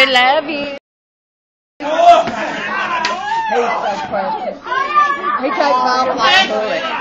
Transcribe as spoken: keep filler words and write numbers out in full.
love you. He's so precious. He takes off like a bullet.